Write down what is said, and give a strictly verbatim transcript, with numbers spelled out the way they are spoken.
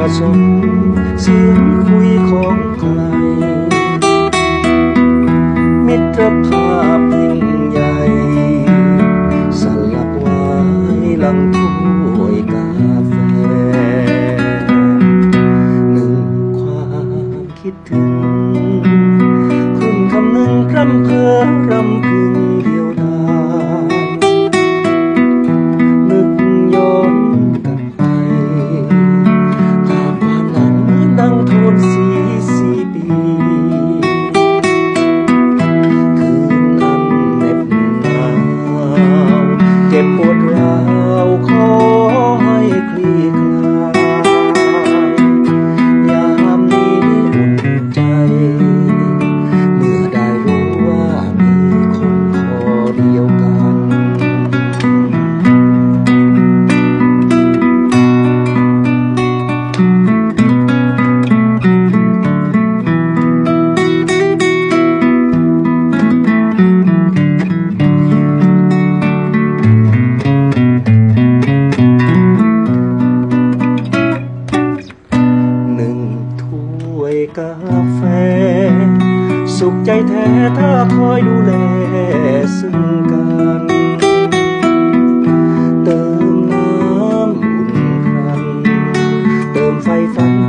สมเสียงคุยของใครมิตรภาพยิ่งใหญ่สลักไว้หลังถ้วยกาแฟหนึ่งความคิดถึงคุณคำหนึ่งพร่ำเพ้อรำพึงเดียวดายนึกย้อนกลับไปภาพความหลังดังโทนสีสี่ปีคืนนั้นเหน็บหนาวเจ็บปวดร้าวขอให้คลี่คลายยามนี้อุ่นใจเมื่อได้รู้ว่ามีคนพอเดียวกันกาแฟสุขใจแท้ถ้าคอยดูแลซึ่งกันเติมน้ำอุ่นพรันเติมไฟฝัน